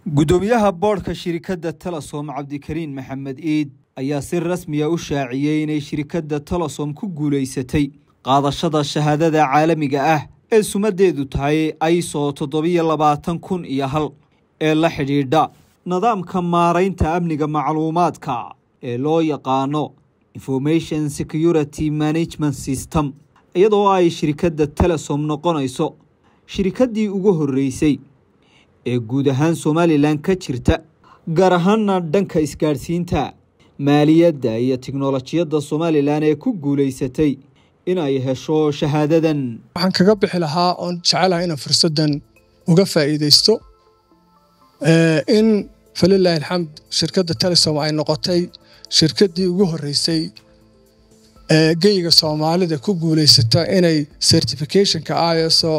gudoomiyaha boardka shirkadda Telesom Cabdikariin Maxamed Iid ayaa si rasmi ah u shaaciyay inay shirkadda Telesom ku guuleysatay qaadashada shahaadada caalamiga ah ee sumadeedu tahay ISO 27001 ee la xidhiidha nidaamka maareynta amniga macluumaadka ee loo yaqaano Information Security Management System iyadoo ay shirkadda Telesom noqonayso shirkaddii ugu horeysay ee guud ahaan Somaliland ka jirta gaar ahaan dhanka isgaarsiinta maaliyadda iyo tiknoolajiyadda Somaliland ee ku guuleysatay in ay hesho shahaadadan. waxaan kaga bixi lahaa oo jecelahay in fursadan uga faa'iideysto in falillahi alhamd shirkadda Telesom ay noqotay shirkaddii ugu horeysay geyga Soomaalida ku guuleysata inay certification-ka ISO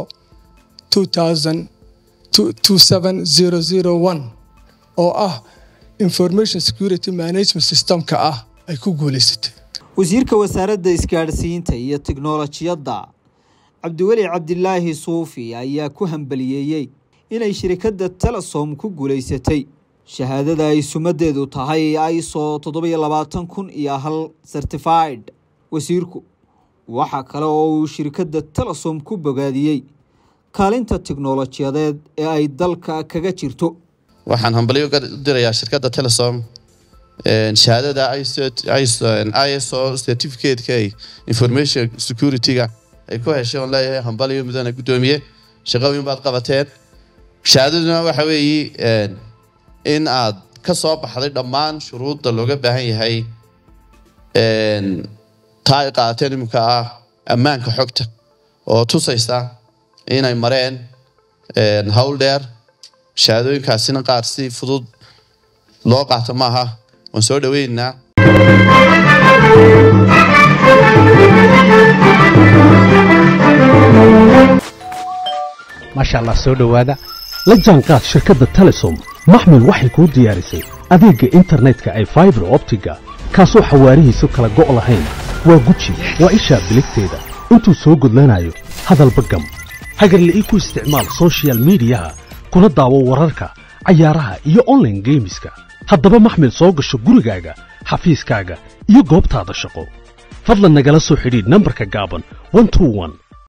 27001 oo ah Information Security Management System-ka ay ku guuleysatay. wasiirka wasaaradda isgaarsiinta iyo tiknoolajiyadda Cabdiweli Cabdilaahi Suufi ayaa ku hambaliyay inay shirkadda Telesom ku guuleysatay shahaadada ay sumadeedu tahay ISO 27001 certified. wasiirku waxa kale oo uu shirkadda Telesom ku bogaadiyay kaalinta tiknoolajiyadeed ee ay dalka kaga jirto. waxaan hambaliyo u dirayaa shirkadda Telesom shahaadada ISO certificate-ka information security-ga ay ku heshay oo leeyahay hambaliyo midana gudoomiye shaqooyin baad qabateen. shahaadaduna waxa weeye in aad ka soo baxday dhammaan shuruudda looga baahan yahay taay qaateen imka ammaanka xogta oo tusaysa inay mareen hawl dheer. shahaadooyinkaasina qaar si fudud loo qaato maaha. waan soo dhaweynaa. maasha Allah soo dhawaada la jaanqaad shirkadda Telesom maxmil waxay ku diyaarisay adeegga internetka ay fiber optiga kaasoo xawaarihiisu kala go' lahayn waa guji waa isha biligteeda intuu soo gudlanayo hadalba gam hagarle ku isticmaal social media kuna daawo wararka cayaaraha iyo online gameska haddaba maxmil soo gasho gurigaaga xafiiskaaga iyo goobtaada shaqo fadlan nagala soo xidhiidh nambarka gaaban 121